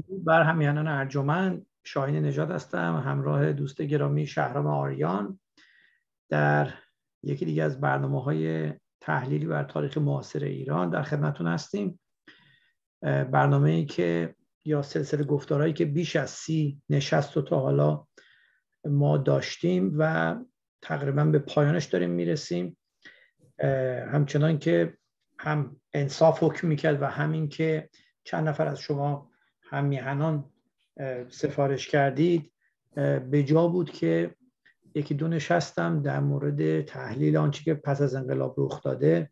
بر همیهنان ارجمند، شاهین نژاد هستم، همراه دوست گرامی شهرام آریان در یکی دیگه از برنامه‌های تحلیلی بر تاریخ معاصر ایران در خدمتتون هستیم. برنامه‌ای که یا سلسله گفتارهایی که بیش از 30 نشست و تا حالا ما داشتیم و تقریبا به پایانش داریم میرسیم. همچنان که هم انصاف حکم میکرد و همین که چند نفر از شما هم میهنان سفارش کردید، به جا بود که یکی دو نشستم در مورد تحلیل آنچه که پس از انقلاب رخ داده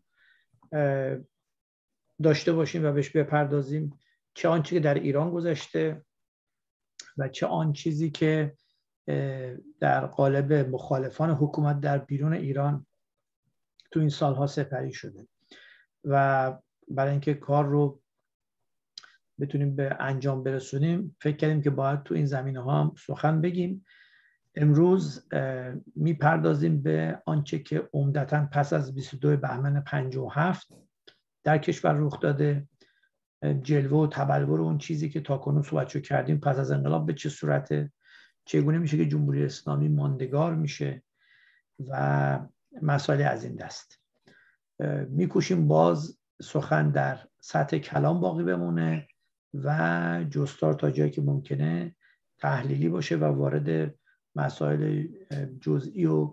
داشته باشیم و بهش بپردازیم، چه آنچه که در ایران گذشته و چه آن چیزی که در قالب مخالفان حکومت در بیرون ایران تو این سالها سپری شده. و برای اینکه کار رو بتونیم به انجام برسونیم فکر کردیم که باید تو این زمینه ها هم سخن بگیم. امروز میپردازیم به آنچه که عمدتاً پس از 22 بهمن 57 در کشور رخ داده، جلوه و تبلور اون چیزی که تاکنون صحبتشو کردیم پس از انقلاب به چه صورته، چگونه میشه که جمهوری اسلامی ماندگار میشه و مسائل از این دست. میکوشیم باز سخن در سطح کلام باقی بمونه و جستار تا جایی که ممکنه تحلیلی باشه و وارد مسائل جزئی و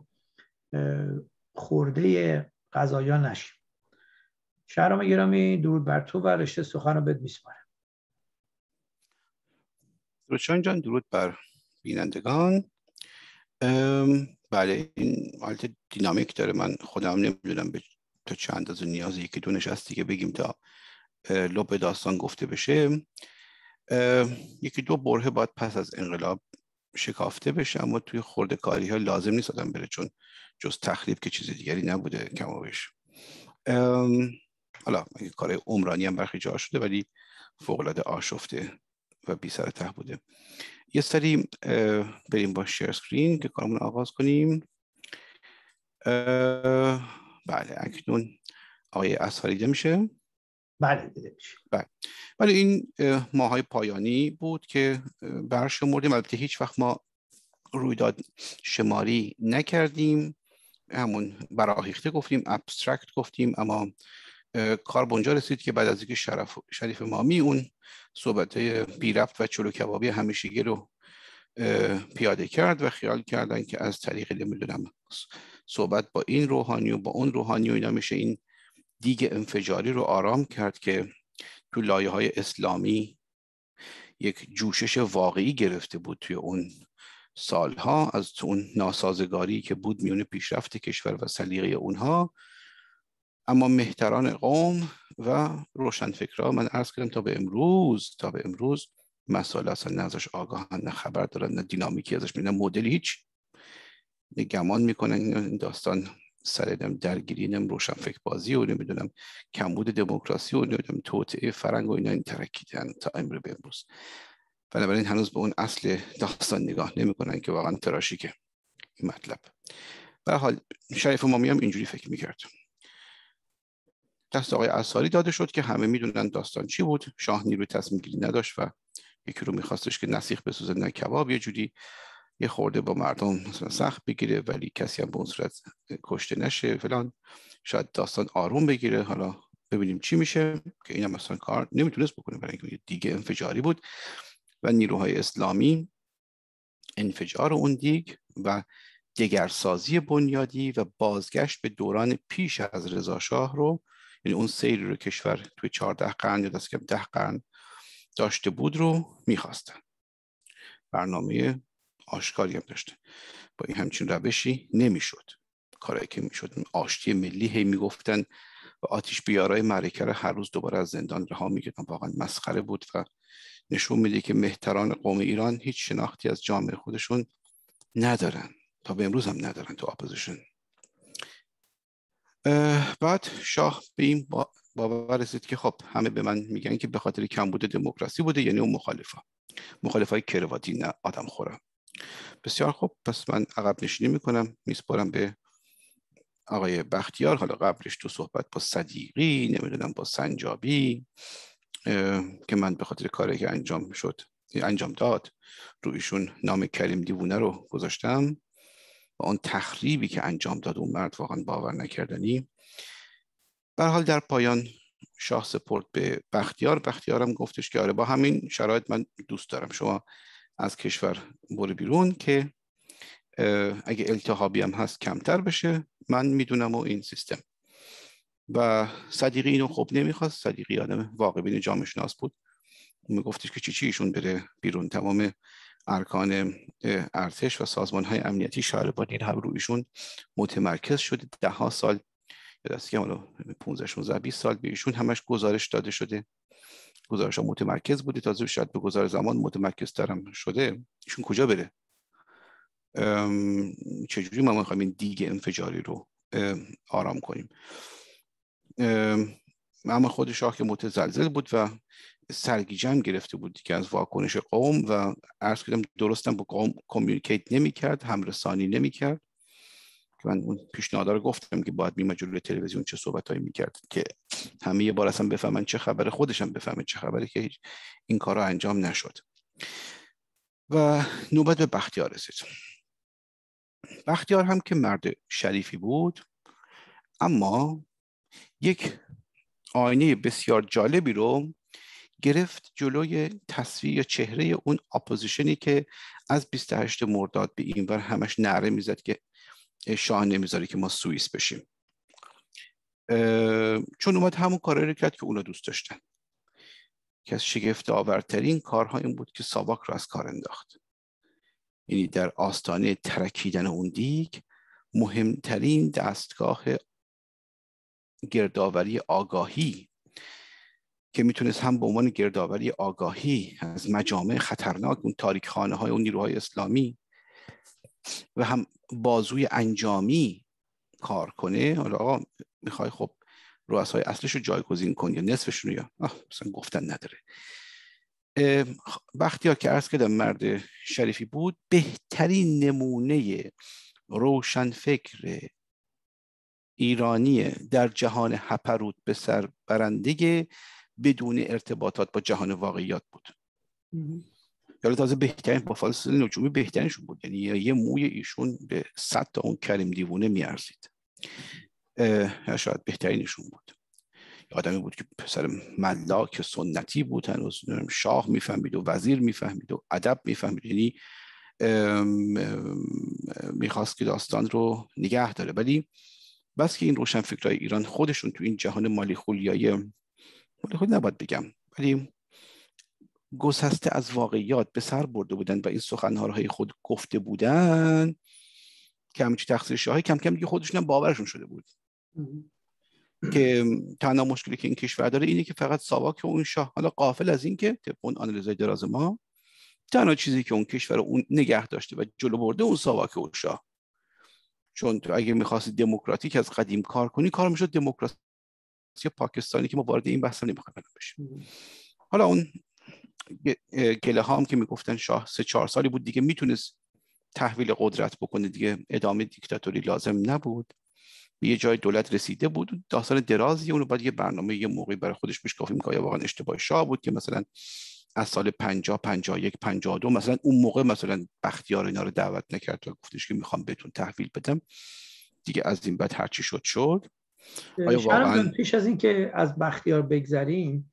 خورده قضایا نشیم. شهرام گرامی، درود بر تو و رشته سخن رو بهت میسپارم. روشان جان، درود بر بینندگان. بله، این حالت دینامیک داره. من خودم نمیدونم تا چه اندازه نیازه یکی دو نشستی که بگیم تا لب داستان گفته بشه. یکی دو برهه باید پس از انقلاب شکافته بشه، اما توی خورده کاری ها لازم نیست آدم بره، چون جز تخریب که چیز دیگری نبوده کمابیش. حالا کار عمرانی هم برخی جا شده ولی فوق‌العاده آشفته و بی سر ته بوده. یه سری بریم با شیر اسکرین که کارمون آغاز کنیم. بله، اکنون آقای اصفری دیده میشه؟ بله دیده میشه. بله. ولی این ماهای پایانی بود که برشمردیم. البته هیچ وقت ما رویداد شماری نکردیم، همون براهیخته گفتیم، ابسترکت گفتیم، اما کار به اونجا رسید که بعد از اینکه شریف مامی اون صحبت‌های بی ربط و چلو کبابی همیشگی رو پیاده کرد و خیال کردن که از طریق نمیدونم صحبت با این روحانی و با اون روحانی و اینا میشه این دیگ انفجاری رو آرام کرد که تو لایه‌های اسلامی یک جوشش واقعی گرفته بود توی اون سالها، از تو اون ناسازگاری که بود میون پیشرفت کشور و سلیقه اونها. اما مهتران قوم و روشنفکرها، من عرض کردم تا به امروز مسائل اصلا نه ازش آگاهن، نه خبر دارن، نه دینامیکی ازش میدونن، مدلی هیچ. گمان میکنن این داستان سر درگیری روشنفکر بازی و نمیدونم کمبود دموکراسی و نمیدونم توطئه فرنگ و اینا این ترکیدن تا امر به امروز. بنابراین هنوز به اون اصل داستان نگاه نمیکنن که واقعا تراشیکه این مطلب. به هر حال شریف مامی هم اینجوری فکر میکرد. دست آقای انصاری داده شد که همه میدونن داستان چی بود. شاه نیروی تصمیم گیری نداشت و یکی رو میخواستش که نسیخ بسوزه نه کباب، یه جوری یه خورده با مردم مثلا سخت بگیره ولی کسی هم به اون صورت کشته نشه فلان، شاید داستان آروم بگیره. حالا ببینیم چی میشه که اینم مثلا کار نمیتونست بکنه برای اینکه دیگه انفجاری بود و نیروهای اسلامی انفجار اون دیگ و دگرسازی بنیادی و بازگشت به دوران پیش از رضا شاه رو، یعنی اون سیری رو کشور توی 14 قرن یا دست کم 10 قرن داشته بود رو میخواستن. برنامه آشکاری هم داشته. با این همچین روشی نمیشد کاری که میشد. آشتی ملی هی میگفتن و آتش بیارای معرکه رو هر روز دوباره از زندان رها میگردن. واقعا مسخره بود و نشون میده که مهتران قوم ایران هیچ شناختی از جامعه خودشون ندارن، تا به امروز هم ندارن تو اپوزیشن. بعد شاه به این باور رسید که خب همه به من میگن که به خاطر کمبود دموکراسی بوده، یعنی اون مخالفای کرواتی نه آدم خورم. بسیار خوب، پس من عقب نشینی میکنم، میسپارم به آقای بختیار. حالا قبلش تو صحبت با صدیقی، نمیدونم با سنجابی، که من به خاطر کاری که انجام داد رو ایشون نام کریم دیوونه رو گذاشتم و اون تخریبی که انجام داد اون مرد واقعا باور نکردنی. به هر حال در پایان شاه سپرد به بختیارم گفتش که آره با همین شرایط من دوست دارم شما از کشور برو بیرون که اگه التهابی هم هست کمتر بشه، من میدونم و این سیستم. و صدیقی اینو خب نمیخواست. صدیقی آدم واقع بین جامعه شناس بود، میگفتش که چی ایشون بره بیرون. تمام ارکان ارتش و سازمان‌های امنیتی شهربانی هم روی ایشون متمرکز شده. 10 سال یا دستی که حالا 15 16 20 سال به ایشون همش گزارش داده شده، گزارش‌ها متمرکز بوده. تازه شاید به گذار زمان متمرکزترم شده. ایشون کجا بره؟ چجوری ما می‌خوایم این دیگ انفجاری رو آرام کنیم؟ اما خود شاه که متزلزل بود و سرگیجه گرفته بود که از واکنش قوم و عرض کردم درستم با قوم کامیونیکیت نمی‌کرد، همرسانی نمی‌کرد. که من اون پیشنهاد رو گفتم که باید میمد جلوی تلویزیون چه صحبتایی می‌کرد که همه یه بار اصلا بفهمن چه خبره، خودشم بفهمه چه خبره، که این کارا انجام نشد. و نوبت به بختیار رسید. بختیار هم که مرد شریفی بود، اما یک آینه بسیار جالبی رو گرفت جلوی تصویر یا چهره اون اپوزیشنی که از 28 مرداد به این ور همش نعره میزد که شاه نمیذاره که ما سوئیس بشیم. چون اومد همون کارایی رو کرد که اونا دوست داشتن. که از شگفت آورترین کارها این بود که ساواک رو از کار انداخت. یعنی در آستانه ترکیدن اون دیگ مهمترین دستگاه گردآوری آگاهی که میتونست هم به عنوان گردآوری آگاهی از مجامع خطرناک اون تاریکخانه های اون نیروهای اسلامی و هم بازوی انجامی کار کنه. حالا آقا میخوای خب رؤسای اصلش رو جایگزین کن یا نصفشون رو، یا مثلا گفتن نداره. بختیار که عرض کردم مرد شریفی بود، بهترین نمونه روشنفکر ایرانی در جهان هپروت به سر برنده بدون ارتباطات با جهان واقعیات بود. یعنی تازه بهترین با فلسفه نجومی بهترینشون بود. یعنی یه موی ایشون به 100 تا اون کریم دیوونه میارزید. یا شاید بهترینشون بود. آدمی بود که پسر ملاک سنتی بود، هنوز شاه میفهمید و وزیر میفهمید و ادب میفهمید. یعنی میخواست که داستان رو نگه داره. ولی بس که این روشنفکرای ایران خودشون تو این جهان مالی خولیایی نباید بگم، ولی گسسته از واقعیات به سر برده بودن و این سخنهارهای خود گفته بودن که همچی تقصیر شاهی کم کم دیگه خودشون هم باورشون شده بود. که تنها مشکلی که این کشور داره اینه که فقط ساواک و اون شاه، حالا غافل از این که طبق اون آنالیزهای دراز ما تنها چیزی که اون کشور اون نگه داشته و جلو برده اون ساواک و شاه. چون تو اگه می‌خواستی دموکراتیک از قدیم کار کنی، کار میشد دموکراسی پاکستانی که ما وارد این بحث نمی‌خوایم بشیم. حالا اون گله ها هم که میگفتن شاه 3-4 سالی بود دیگه میتونست تحویل قدرت بکنه دیگه، ادامه دیکتاتوری لازم نبود، به یه جای دولت رسیده بود، داستان درازیه. اونو بعد یه برنامه یه موقعی برای خودش میشکافی میکنه. واقعا اشتباه شاه بود که مثلا از سال 50 51 52 مثلا اون موقع مثلا بختیار اینا رو دعوت نکرد و گفتش که میخوام بهتون تحویل بدم دیگه، از این بعد هر چی شد. آیا واقعا پیش از این که از بختیار بگذریم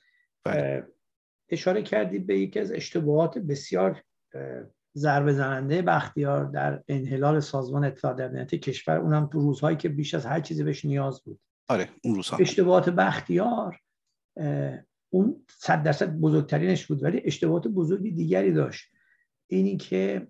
اشاره کردید به یکی از اشتباهات بسیار ضربه زننده بختیار در انحلال سازمان اطلاعات امنیتی کشور، اونم تو روزهایی که بیش از هر چیزی بهش نیاز بود. آره اون روزها اشتباهات بختیار اون 100% بزرگترینش بود، ولی اشتباهات بزرگی دیگری داشت. اینی که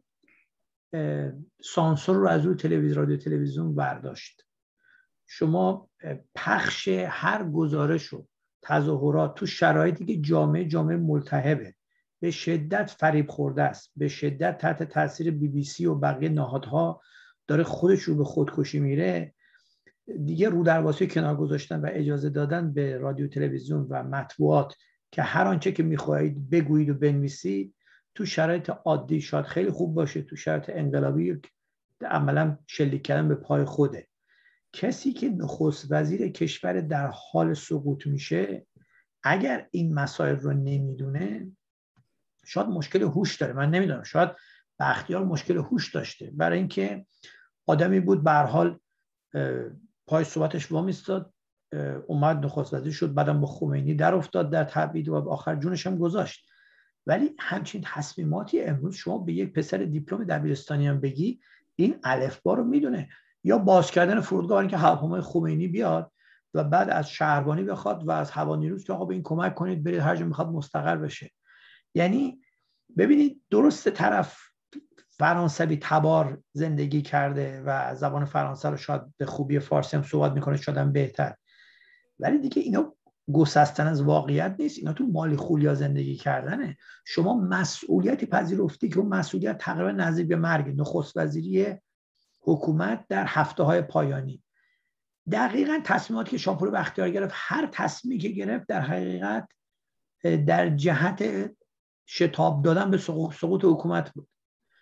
سانسور رو از روی تلویزیون، رادیو تلویزیون برداشت. شما پخش هر گزارش و تظاهرات تو شرایطی که جامعه ملتهبه، به شدت فریب خورده است، به شدت تحت تاثیر BBC و بقیه نهادها داره خودش رو به خودکشی میره، دیگه رو درواسی کنار گذاشتن و اجازه دادن به رادیو تلویزیون و مطبوعات که هر آنچه که میخواهید بگویید و بنویسید تو شرایط عادی شاید خیلی خوب باشه، تو شرایط انقلابی عملا شلیک کردن به پای خوده. کسی که نخست وزیر کشور در حال سقوط میشه اگر این مسائل رو نمیدونه شاید مشکل هوش داره، من نمیدونم، شاید بختیار مشکل هوش داشته، برای اینکه آدمی بود به هر حال پای صحبتش وام ایستاد، اومد نخست وزیر شد، بعدم با خمینی در افتاد در تبعید و آخر جونش هم گذاشت. ولی همچین تصمیماتی امروز شما به یک پسر دیپلم دبیرستانی هم بگی این الفبا رو میدونه، یا باز کردن فرودگاه که هواپیمای خمینی بیاد و بعد از شهربانی بخواد و از هوانیروز که آقا به این کمک کنید برید هر جا میخواد مستقر بشه. یعنی ببینید درست طرف فرانسوی تبار زندگی کرده و زبان فرانسه رو شاید به خوبی فارسی هم صحبت میکنه، شاید هم بهتر، ولی دیگه اینا گسستن از واقعیت نیست، اینا تو مالی خولیا زندگی کردنه. شما مسئولیتی پذیرفتی که اون مسئولیت تقریبا نزدیک به مرگ، نخست وزیری حکومت در هفته های پایانی. دقیقاً تصمیماتی که شامپور بختیار گرفت، هر تصمیمی که گرفت در حقیقت در جهت شتاب دادن به سقوط حکومت بود.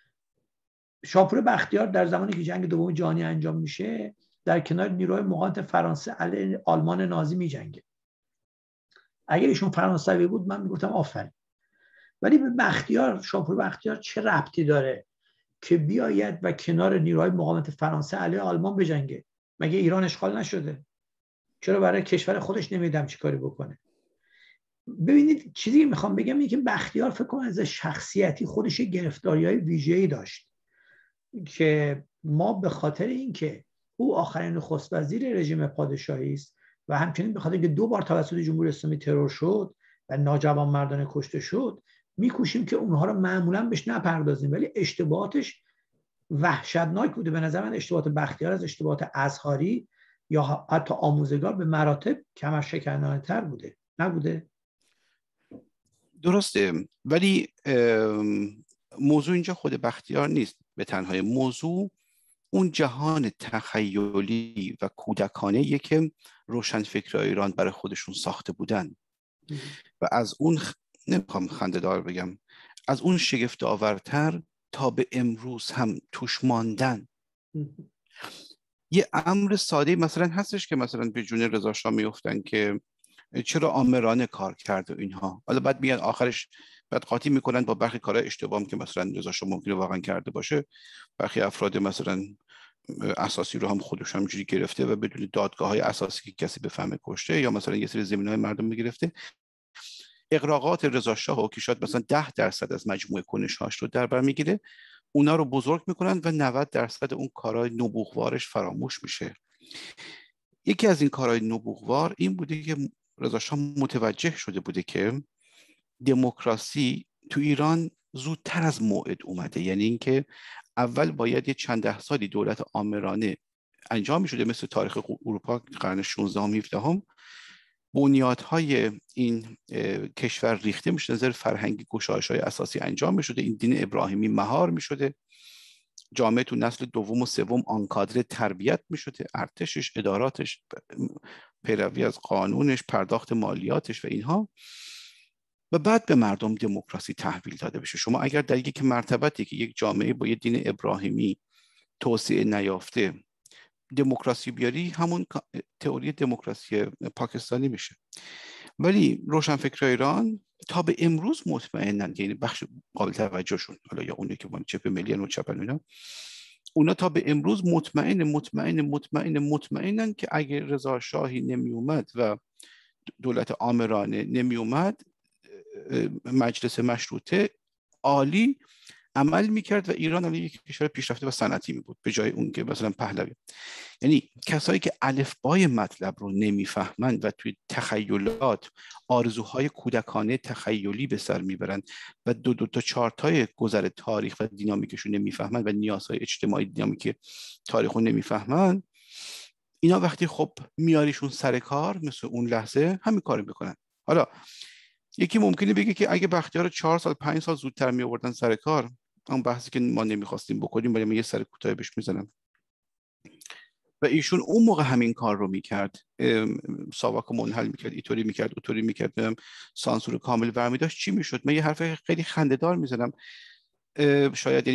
شامپور بختیار در زمانی که جنگ دوم جهانی انجام میشه در کنار نیروهای مقاومت فرانسه علیه آلمان نازی میجنگه. اگر ایشون فرانسوی بود من میگفتم آفرین، ولی به بختیار، شامپور بختیار چه ربطی داره که بیاید و کنار نیروهای مقاومت فرانسه علیه آلمان بجنگه؟ مگه ایران اشغال نشده؟ چرا برای کشور خودش نمیدم چی کاری بکنه؟ ببینید چیزی که میخوام بگم اینه که بختیار فکر کنم از شخصیتی خودش گرفتاری‌های ویژه‌ای داشت که ما به خاطر اینکه او آخرین نخست وزیر رژیم پادشاهی است و همچنین به خاطر اینکه 2 بار توسط جمهوری اسلامی ترور شد و ناجوانمردانه کشته شد میکوشیم که اونها رو معمولا بهش نپردازیم، ولی اشتباهاتش وحشتناک بوده. به نظر من اشتباهات بختیار از اشتباهات ازهاری یا حتی آموزگار به مراتب کمر شکنانه‌تر بوده، نبوده؟ درسته، ولی موضوع اینجا خود بختیار نیست به تنهایی. موضوع اون جهان تخیلی و کودکانه‌ایه که روشنفکرای ایران برای خودشون ساخته بودن و از اون نمیخوام خنده‌دار بگم، از اون شگفت آورتر تا به امروز هم توش ماندن. یه امر ساده مثلا هستش که مثلا به جون رضا شاه میفتن که چرا آمرانه کار کرد و اینها، حالا بعد میاد آخرش بعد قاطی میکنن با برخی کارهای اشتباهی که مثلا رضا شاه ممکنه واقعا کرده باشه. برخی افراد مثلا اساسی رو هم خودش همینجوری گرفته و بدون دادگاه‌های اساسی که کسی بفهمه کشته، یا مثلا یه سری زمین‌های مردم میگرفته. اغراقات رضا شاه که شاید مثلا 10% از مجموع کنش‌هاش رو در بر میگیره، اونا رو بزرگ میکنن و 90% اون کارهای نبوغوارش فراموش میشه. یکی از این کارهای نبوغوار این بوده که رضا شاه متوجه شده بوده که دموکراسی تو ایران زودتر از موعد اومده. یعنی اینکه اول باید یه چند ده سالی دولت آمرانه انجام میشده، مثل تاریخ اروپا قرن 16 و 17 بنیادهای این کشور ریخته میشده، نظر فرهنگی گشایش‌های اساسی انجام میشده، این دین ابراهیمی مهار میشده، جامعه تو نسل دوم و سوم آنکادر تربیت میشده، ارتشش، اداراتش، پیروی از قانونش، پرداخت مالیاتش و اینها، و بعد به مردم دموکراسی تحویل داده بشه. شما اگر در یک مرتبتی که یک جامعه با یک دین ابراهیمی توسعه نیافته دموکراسی بیاری، همون تئوری دموکراسی پاکستانی میشه. ولی روشنفکرای ایران تا به امروز مطمئنن، یعنی بخش قابل توجهشون، حالا یا اونی که با چپ ملی و چپن اینا، اونا تا به امروز مطمئنن که اگه رضا شاهی نمی اومد و دولت آمرانه نمی اومد، مجلس مشروطه عالی عمل میکرد و ایران هم یک کشور پیشرفته و صنعتی می بود به جای اون که مثلا پهلوی. یعنی کسایی که الفبای مطلب رو نمیفهمند و توی تخیلات آرزوهای کودکانه تخیلی به سر میبرند و دو تا چارتای گذر تاریخ و دینامیکشون نمیفهمند و نیازهای اجتماعی دینامیک تاریخ رو نمیفهمند، اینا وقتی خب میاریشون سر کار مثل اون لحظه همین کارو میکنن. حالا یکی ممکنه بگه که اگه بختیار 4 سال 5 سال زودتر می آوردن سر کار، اون بحثی که ما نمیخواستیم بکنیم، ولی من یه سر کوتاه بهش میزنم، و ایشون اون موقع همین کار رو میکرد، ساواک منحل میکرد، اینطوری میکرد اونطوری میکرد، سانسور کامل برمی داشت، چی میشد؟ من یه حرف خیلی خنده‌دار میزنم، شاید یعنی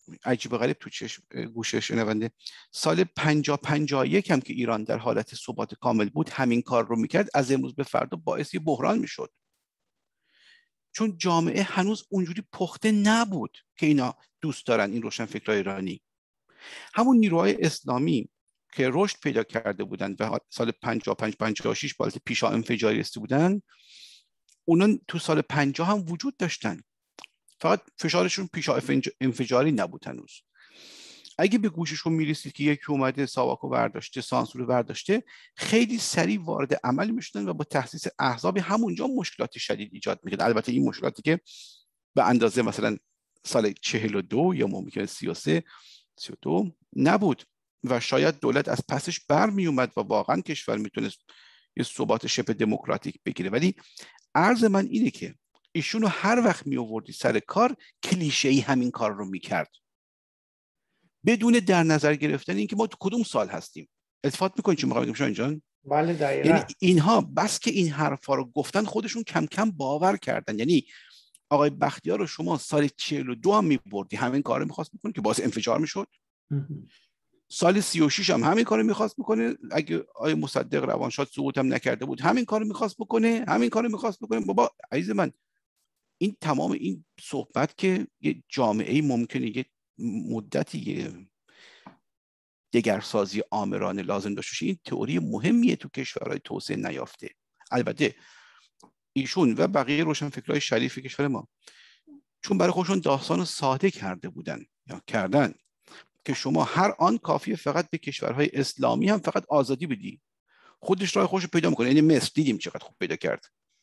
عجیب و غریب تو گوشه شنونده، سال 51 هم که ایران در حالت ثبات کامل بود همین کار رو میکرد، از امروز به فردا باعث یه بحران میشد، چون جامعه هنوز اونجوری پخته نبود که اینا دوست دارن این روشنفکرای ایرانی. همون نیروهای اسلامی که رشد پیدا کرده بودن به سال 55 56 با پیشا انفجاری رسیده بودن، اونا تو سال 50 هم وجود داشتن، فقط فشارشون پیشا انفجاری نبود هنوز. اگه به گوششون میرسید که یکی اومده ساواکو برداشته، سانسور برداشته، خیلی سریع وارد عمل میشدن و با تأسیس احزاب همونجا مشکلات شدید ایجاد میکرد. البته این مشکلاتی که به اندازه مثلا سال 42 یا ممکنه 33 32 نبود و شاید دولت از پسش برمی اومد و واقعا کشور میتونست یه ثبات شبه دموکراتیک بگیره. ولی عرض من اینه که ایشونو هر وقت می آوردی سر کار، کلیشه‌ای همین کار رو میکرد بدون در نظر گرفتن اینکه ما تو کدوم سال هستیم. التفات میکنی چی میخوام بگم شاهین جان؟ بله دقیقاً. یعنی اینها بس که این حرفا رو گفتن خودشون کم کم باور کردن. یعنی آقای بختیار رو شما سال 42 هم میبردی همین کارو میخواست بکنه که باعث انفجار میشد. سال 36 هم همین کارو میخواست بکنه. اگه آقای مصدق روانشاد سقوط هم نکرده بود همین کارو میخواست بکنه. بابا عزیز من، این تمام این صحبت که یه جامعه ممکنه یه مدتی دگرسازی آمرانه لازم داشته باشه، این تئوری مهمیه تو کشورهای توسعه نیافته. البته ایشون و بقیه روشنفکرای شریف کشور ما چون برای خودشون داستان ساده کرده بودن یا کردن که شما هر آن کافیه فقط به کشورهای اسلامی هم فقط آزادی بدی، خودش راه خودش پیدا میکنه. یعنی مصر دیدیم چقدر خوب پیدا کرد.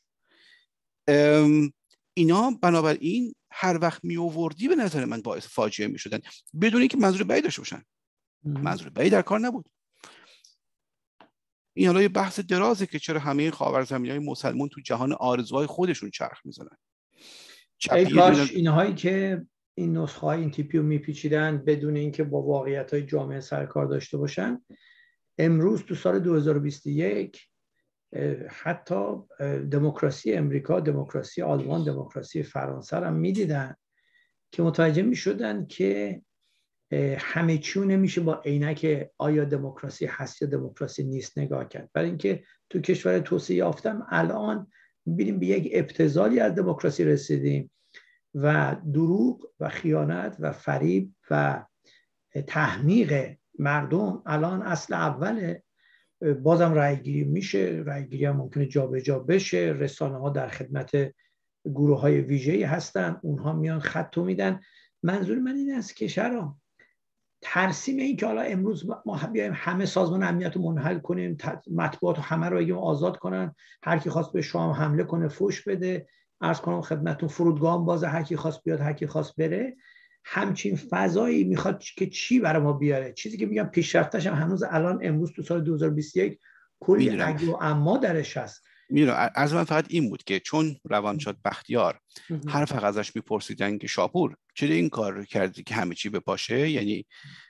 اینا بنابراین هر وقت می آوردی به نظر من باعث فاجعه می شدن بدون اینکه منظور بعید داشته باشن. منظور بعید در کار نبود. این حالا یه بحث درازه که چرا همه خاورزمینی‌های مسلمان تو جهان آرزوهای خودشون چرخ میزنن. ای کاش اینهایی که این نسخه‌های این تیپی رو میپیچیدن بدون اینکه با واقعیت‌های جامعه سرکار داشته باشن، امروز تو سال 2021 حتی دموکراسی امریکا، دموکراسی آلمان، دموکراسی فرانسه هم میدیدن که متوجه میشدن که همه چیو نمیشه با عینک آیا دموکراسی هست یا دموکراسی نیست نگاه کرد. برای اینکه تو کشور توسعه یافتم الان میبینیم به یک ابتذالی از دموکراسی رسیدیم و دروغ و خیانت و فریب و تحمیق مردم الان اصل اوله. بازم رأیگیری میشه، رأیگیری هم ممکنه جابجا بشه، رسانه ها در خدمت گروه های ویژه‌ای هستن، اونها میان خطو میدن. منظور من این است که شرام ترسیم این که حالا امروز ما بیایم همه سازمان امنیت رو منحل کنیم، مطبوعات همه رو بگیم آزاد کنن، هر کی خواست به شام حمله کنه فوش بده، عرض کنم خدمتتون فرودگاه هم بازه، هر کی خواست بیاد هر کی خواست بره. همچین فضایی میخواد که چی برای ما بیاره؟ چیزی که میگم پیشرفتش هم هنوز الان امروز تو سال 2021 کلی اگه و اما درش هست. میدونم از من فقط این بود که چون روانشاد بختیار هر فقط ازش میپرسیدن که شاپور چرا این کار رو کردی که همه چی بپاشه، یعنی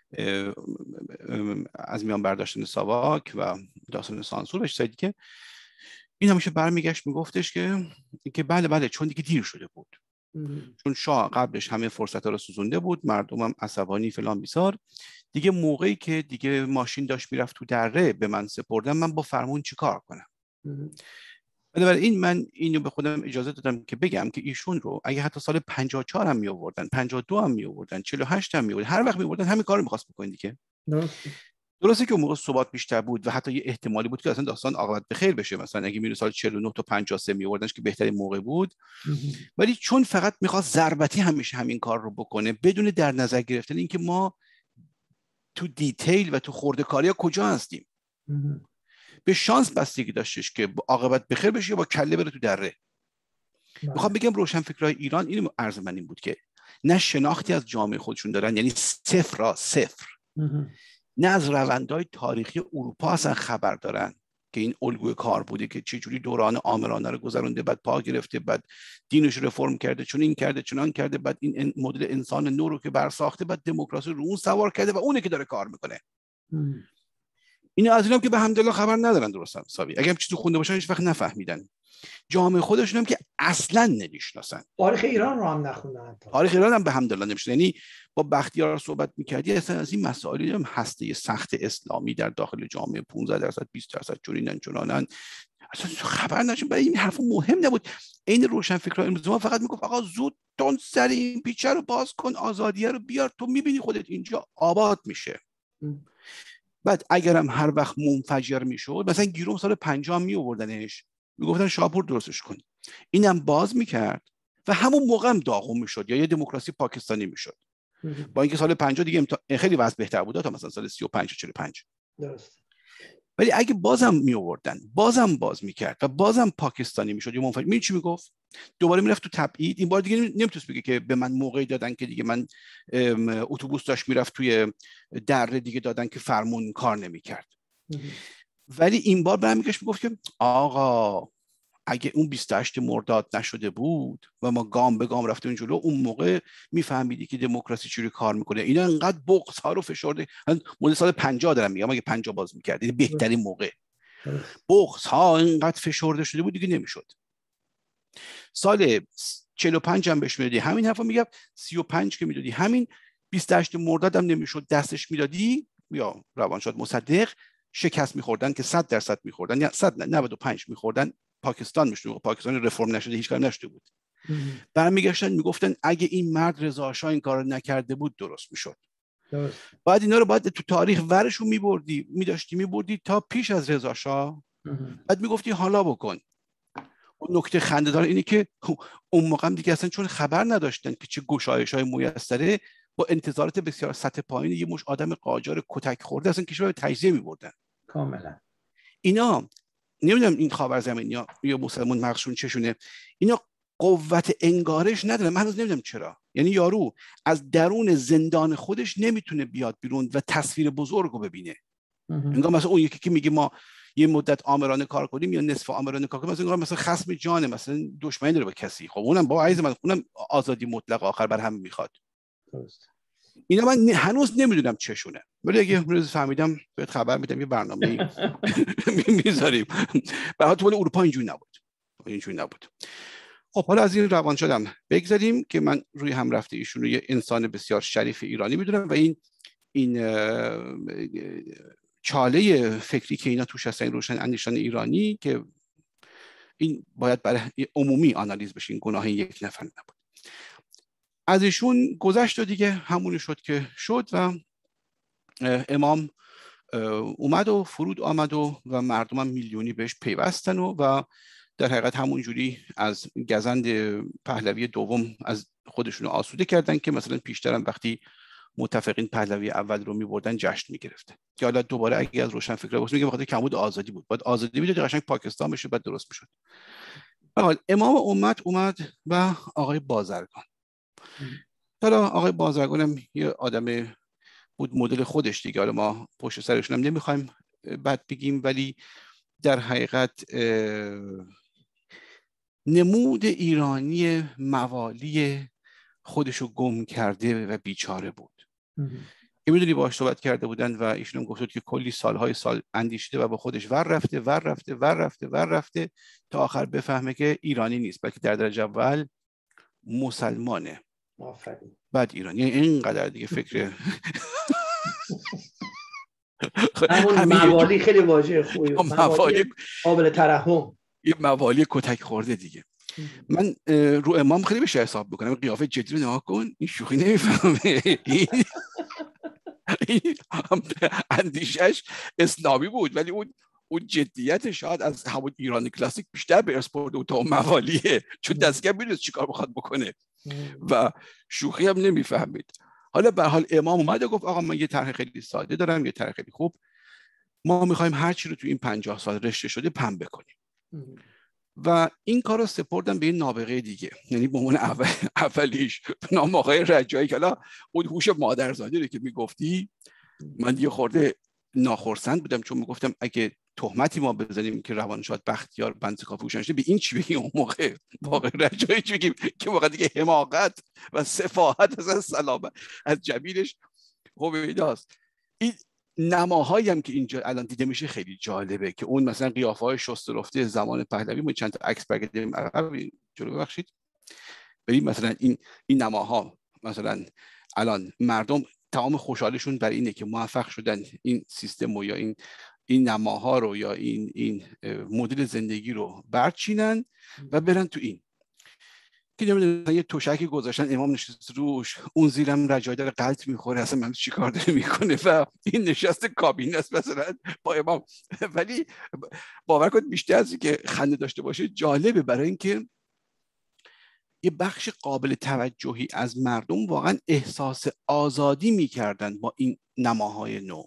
از میان برداشتن ساواک و داستان سانسور بهش سایدی، که این همیشه برمیگشت میگفتش که بله چون دیگه دیر شده بود، چون شاه قبلش همه فرصت ها رو سوزونده بود، مردم هم عصبانی فلان بیسار، دیگه موقعی که دیگه ماشین داشت میرفت تو دره به من سپردن، من با فرمون چی کار کنم؟ بنابراین من اینو به خودم اجازه دادم که بگم که ایشون رو اگه حتی سال 54 هم می آوردن، 52 هم می آوردن، 48 هم می آوردن، هر وقت می آوردن همین کارو می‌خواست بکنید دیگه. درسته که اون موقع ثبات بیشتر بود و حتی یه احتمالی بود که اصلا داستان عاقبت به خیر بشه، مثلا اگه میره سال 49 تا 53 می آوردنش که بهترین موقع بود. ولی چون فقط می‌خواست ضربتی همیشه همین کار رو بکنه بدون در نظر گرفتن اینکه ما تو دیتیل و تو خرده‌کاری‌ها کجا هستیم، به شانس بستگی داشتش که عاقبت بخیر بشه یا با کله بره تو دره. میخوام بگم روشنفکرای ایران اینو عرض من این بود که نه شناختی از جامعه خودشون دارن، یعنی صفر، نه از روندهای تاریخی اروپا اصلا خبر دارن که این الگوی کار بوده که چه جوری دوران آمرانه رو گذرونده، بعد پا گرفته، بعد دینش رو رفرم کرده، چون این کرده چنان کرده، بعد این مدل انسان نو رو که برساخته، بعد دموکراسی رو اون سوار کرده و اونه که داره کار میکنه. اینا از اینم که به حمدالله خبر ندارن درست حسابی، اگه هم چیزی خونده باشن هیچ وقت نفهمیدن. جامعه خودشون هم که اصلا نمیشناسن، تاریخ ایران رو هم نخوندن. تاریخ ایران هم به حمدالله نمیشناسن. یعنی با بختیار صحبت میکردی اصلا از این مسائلی هم هسته سخت اسلامی در داخل جامعه 15% 20% چنینن چنانن اصلا خبر نداشتن. برای این حرف مهم نبود. این روشنفکران امروز ما فقط میگفت آقا زود تون سر این پیچه رو باز کن، آزادیه رو بیار، تو میبینی خودت اینجا آباد میشه. بعد اگرم هر وقت منفجر میشد، مثلا گیروم سال 50 می آوردنش میگفتن شاپور درستش کن، اینم باز میکرد و همون موقع هم داغون میشد یا یه دموکراسی پاکستانی میشد. با اینکه سال 50 دیگه خیلی وضع بهتر بود تا مثلا سال 35 و 45. درست. ولی اگه بازم می آوردن، بازم باز میکرد و بازم پاکستانی میشد یا منفجر، می چی میگفت؟ دوباره میرفت تو تبعید. این بار دیگه نمیتونست بگه که به من موقعی دادن که دیگه من اتوبوس داشت میرفت توی دره دیگه دادن که فرمون کار نمیکرد. ولی این بار برمیگشت میگفت که آقا اگه اون 28 مرداد نشده بود و ما گام به گام رفتیم جلو، اون موقع میفهمیدی که دموکراسی چجوری کار میکنه. اینا انقدر بغض ها رو فشرده. مدل سال 50 دارم میگم، اگه 50 باز میکردی بهترین موقع. بغض ها انقدر فشرده شده بود دیگه نمیشد. سال 45 هم بهش میدادی همین حرفو میگم، 35 که میدادی همین، 28 مرداد هم نمیشد دستش میدادی یا روانشاد مصدق شکست میخوردن که 100% میخوردن یا 195 میخوردن. پاکستان میشد، پاکستان رفرم نشده، هیچ کاری نشده بود. برمیگشتن میگفتن اگه این مرد رضا شاه این کارو نکرده بود درست میشد. بعد اینا رو باید تو تاریخ ورشون میبردی تا پیش از رضا شاه. بعد میگفتی حالا بکن. اون نکته خنده‌دار اینه که اون موقع دیگه اصلا چون خبر نداشتن که چه گشایش‌های میسره، با انتظارات بسیار سطح پایین یه مش آدم قاجار کتک خورده اصلا کشور رو تجزیه می‌بردن. کاملا. اینا نمیدونم این خاورزمین یا مسلمان مغزشون چشونه، اینا قوت انگارش نداره. من هنوز نمیدونم چرا. یعنی یارو از درون زندان خودش نمیتونه بیاد بیرون و تصویر بزرگ رو ببینه. انگار مثلا اون یکی که میگه ما یه مدت آمرانه کار کنیم یا نصف آمرانه کار کنیم، مثلا خصم جانه، مثلا دشمنی داره با کسی. خب اونم با عزیز من اونم آزادی مطلق آخر بر هم میخواد. درست. اینا من هنوز نمیدونم چشونه، ولی اگه روز فهمیدم بهت خبر میدم، یه برنامه‌ای میذاریم. به حال اروپا اینجوری نبود. خب حالا از این روان شدم بگذاریم که من روی هم رفته ایشون رو یه انسان بسیار شریف ایرانی میدونم و این چاله فکری که اینا توش هستن، روشن اندیشان ایرانی، که این باید برای عمومی آنالیز بشه، این گناه یک نفر نبود. از ایشون گذشت و دیگه همونی شد که شد و امام اومد و فرود آمد و مردم هم میلیونی بهش پیوستن و در حقیقت همون جوری از گزند پهلوی دوم از خودشون آسوده کردن که مثلا پیشترم وقتی متفقین پهلوی اول رو می‌بردن جشن می‌گرفتن. که حالا دوباره اگه از روشنفکرا بگیم میگه بخاطر کمبود آزادی بود، بعد آزادی میداد قشنگ پاکستان بشه بعد درست میشد. حالا امام امت اومد و آقای بازرگان. حالا آقای بازرگان هم یه آدم بود مدل خودش دیگه، حالا ما پشت سرشون هم نمیخوایم بد بگیم، ولی در حقیقت نمود ایرانی موالی خودشو گم کرده و بیچاره بود. که میدونی باهاش صحبت کرده بودن و ایشون هم گفت که کلی سال اندیشیده و با خودش ور رفته تا آخر بفهمه که ایرانی نیست، بلکه در درجه اول مسلمانه. آفرین. بعد ایرانی. یعنی اینقدر دیگه فکر همون موالی خیلی واژه خوبی، موالی قابل ترحم، یه موالی کتک خورده دیگه. من رو امام خیلی بهش حساب میکنم، قیافه جدی رو نگاه کن، این شوخی نمیفهمه. اندیشش اسلامی بود ولی اون جدیت شاید از همون ایرانی کلاسیک بیشتر به ارث برده تا موالیه، چون دستگاه میدونست چیکار بخواد بکنه و شوخی هم نمیفهمید. حالا به حال امام اومد و گفت آقا من یه طرح خیلی ساده دارم، یه طرح خیلی خوب، ما میخوایم هر چی رو تو این 50 سال رشته شده پنبه کنیم. و این کار رو سپردم به این نابغه دیگه، یعنی به عنوان اولیش به نام آقای رجایی، که الان اون هوش مادرزاده رو که میگفتی من یه خورده ناخرسند بودم، چون میگفتم اگه تهمتی ما بزنیم که روانشاد بختیار بنزکافی هوشنشده، به این چی بگیم اون موقع؟ آقای رجایی چی بگیم که واقعا دیگه حماقت و سفاهت از سلامت از جمیلش خوب ایداست. این نماهایی هم که اینجا الان دیده میشه خیلی جالبه که اون مثلا قیافه‌های شسته رفته زمان پهلوی، ما چند تا عکس برگردیم عقب جلو ببخشید، بریم مثلا این نماها مثلا الان مردم تمام خوشحالشون بر اینه که موفق شدن این سیستم و یا این نماها رو یا این مدل زندگی رو برچینن و برن تو این که نمیدونم یه توشکی گذاشتن امام نشسته روش، اون زیرم رجایی داره غلط میخوره، اصلا من چی کار داره میکنه و این نشسته کابینه است مثلا با امام. ولی باور کنید بیشتر از این که خنده داشته باشه جالبه، برای اینکه یه بخش قابل توجهی از مردم واقعا احساس آزادی میکردن با این نماهای نو.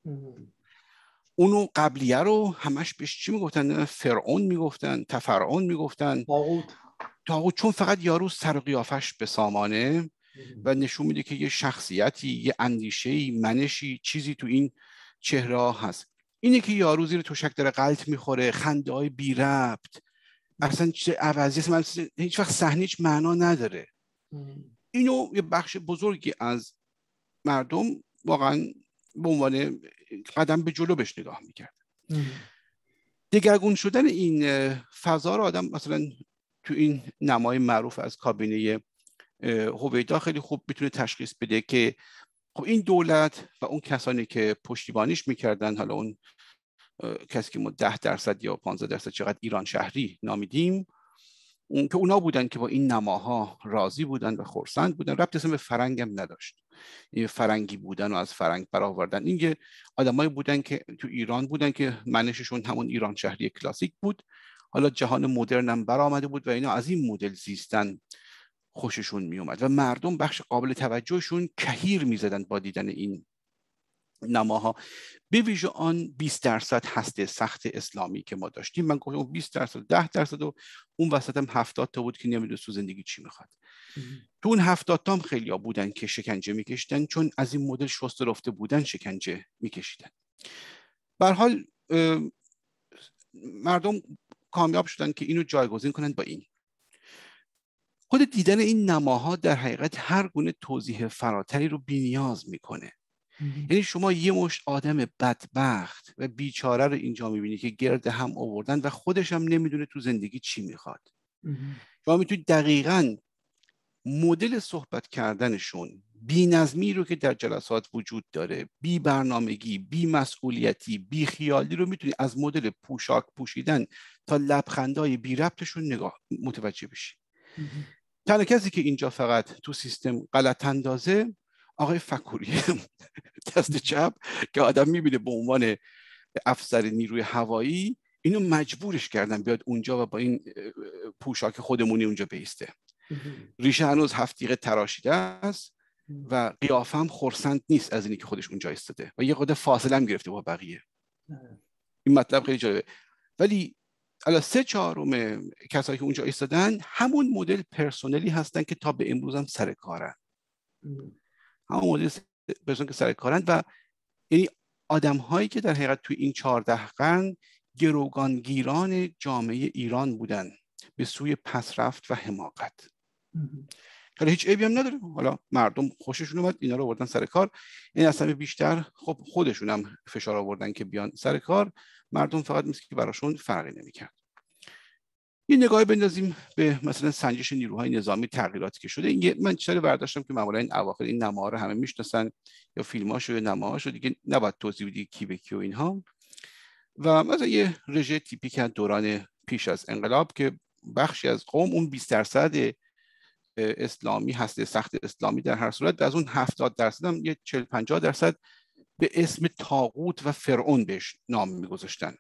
اونو قبلیه رو همش بهش چی میگفتن؟ فرعون میگفتن، تفرعون میگفتن، طاغوت، چون فقط یارو سر و قیافش به سامانه و نشون میده که یه شخصیتی، یه اندیشه‌ای، منشی، چیزی تو این چهره هست. اینه که یارو زیر تشک داره غلط میخوره، خنده‌های بی ربط، اصلا چه عوضی است، من هیچ وقت صحنه هیچ معنا نداره. اینو یه بخش بزرگی از مردم واقعا به عنوان قدم به جلو بهش نگاه میکرد. دگرگون شدن این فضا رو آدم مثلا تو این نمای معروف از کابینه هویدا خیلی خوب میتونه تشخیص بده که خب این دولت و اون کسانی که پشتیبانیش میکردن، حالا اون کسی که ما 10% یا 15% چقدر ایران شهری نامیدیم، که اونا بودن که با این نماها راضی بودن و خرسند بودن، ربط اصلا به فرنگ هم نداشت. این فرنگی بودن و از فرنگ برآوردن، این که آدمایی بودن که تو ایران بودن که منششون همون ایران شهری کلاسیک بود، حالا جهان مدرن هم برآمده بود و اینا از این مدل زیستن خوششون می اومد و مردم بخش قابل توجهشون کهیر میزدن با دیدن این نماها، به ویژه آن 20% هسته سخت اسلامی که ما داشتیم. من گفتم 20%، 10% و اون وسط هم 70 تا بود که نمیدونست تو زندگی چی میخواد. تو اون 70 تا هم خیلی ها بودن که شکنجه میکشیدن، چون از این مدل شسته رفته بودن شکنجه میکشیدن. به هر حال مردم کامیاب شدن که اینو جایگزین کنن با این. خود دیدن این نماها در حقیقت هر گونه توضیح فراتری رو بی‌نیاز میکنه. یعنی شما یه مشت آدم بدبخت و بیچاره رو اینجا میبینی که گرد هم آوردن و خودش هم نمیدونه تو زندگی چی میخواد. شما میتونید دقیقاً مدل صحبت کردنشون، بی نظمی رو که در جلسات وجود داره، بی برنامگی، بی مسئولیتی، بی خیالی رو میتونید از مدل پوشاک پوشیدن تا لبخندای بی ربطشون متوجه بشی. تنها کسی که اینجا فقط تو سیستم غلط اندازه آقای فکوریه دست چپ که آدم میبینه به عنوان افسر نیروی هوایی اینو مجبورش کردن بیاد اونجا و با این پوشاک خودمونی اونجا بیسته. ریشه هنوز 7 دقیقه تراشیده است و قیافه هم خرسند نیست از اینی که خودش اونجا ایستاده و یه خود فاصله هم گرفته با بقیه. این مطلب خیلی جالبه. ولی الا 3/4 کسایی که اونجا ایستادن همون مدل پرسنلی هستن که تا به امروز هم سر کارن. همون مدل پرسنل که سر کارن و یعنی آدم هایی که در حقیقت توی این 14 قرن گروگانگیران جامعه ایران بودن به سوی پسرفت و حماقت. حالا هیچ عیبی هم نداره، حالا مردم خوششون اومد اینا رو آوردن سر کار. این اصلا بیشتر خب خودشون هم فشار آوردن که بیان سر کار، مردم فقط مثل که براشون فرقی نمی‌کرد. یه نگاهی بندازیم به مثلا سنجش نیروهای نظامی، تغییراتی که شده. این من چیزی برداشتم که معمولا این اواخر این نماها رو همه میشناسن یا فیلماشو یا نماهاشو، دیگه نباید توضیح بدی کی به کی و اینها. و مثلا یه رژه تیپیک از دوران پیش از انقلاب که بخشی از قوم اون 20% اسلامی هسته سخت اسلامی در هر صورت، از اون 70% هم یه 40-50% به اسم طاغوت و فرعون بهش نام میگذاشتن